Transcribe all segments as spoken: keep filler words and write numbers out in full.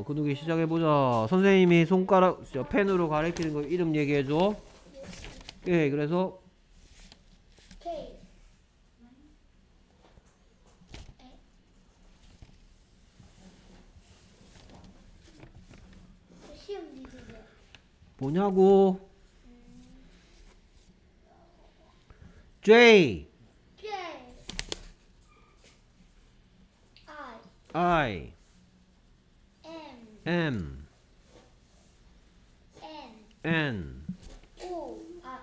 근육이 시작해보자. 선생님이 손가락 저 펜으로 가리키는 거 이름 얘기해줘. 예, 그래서 K 시험 미술이야. 뭐냐고. J J I I M M N N O 아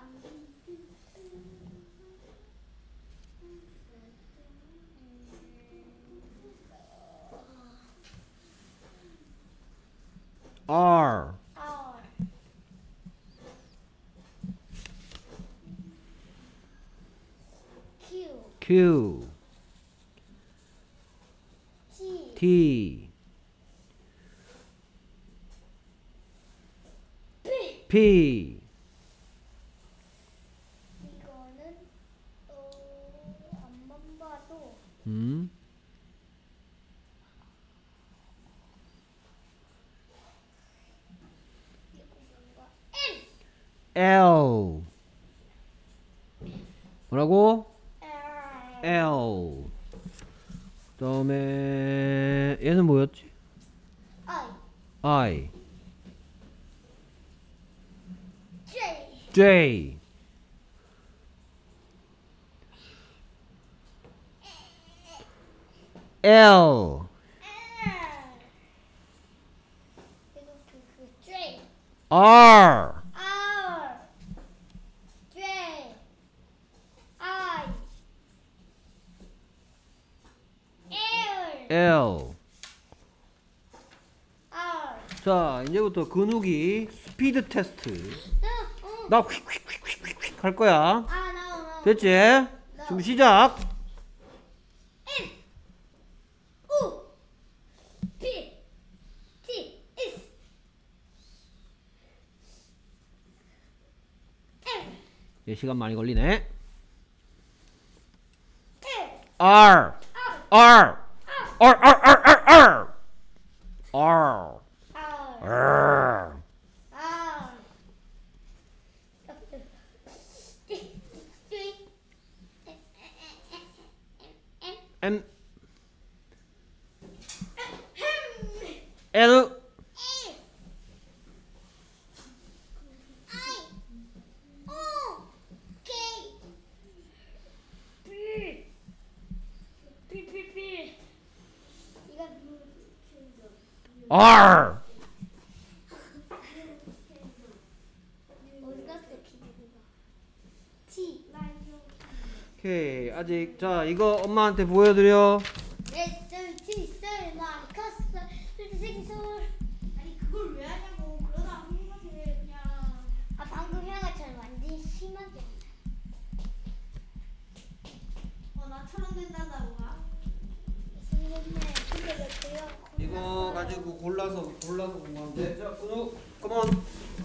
R R Q Q T T P P 이거는 어 안만 봐도 음 이거 뭔가 M L 뭐라고? L L 그다음에 얘는 뭐였지? I I J J L 이거 그, 그 J R R J I L L R 자 이제부터 근육이 스피드 테스트 나 휙휙휙휙휙 할 거야. 아, no, no. 됐지? 지금 시작. N U P T S M 얘 시간 많이 걸리네. L R R R R R R R R R R R M L R 오케이 아직 자 이거 엄마한테 보여드려. 아니 그걸 왜 하냐고. 그러다 한 번에 그냥 아 방금 형 것처럼 완전 심하게 어 나처럼 된다고 봐. 선생님 근데 왜 그래요? 이거 가지고 골라서 골라서 공부하면 돼. 자 근육 컴온.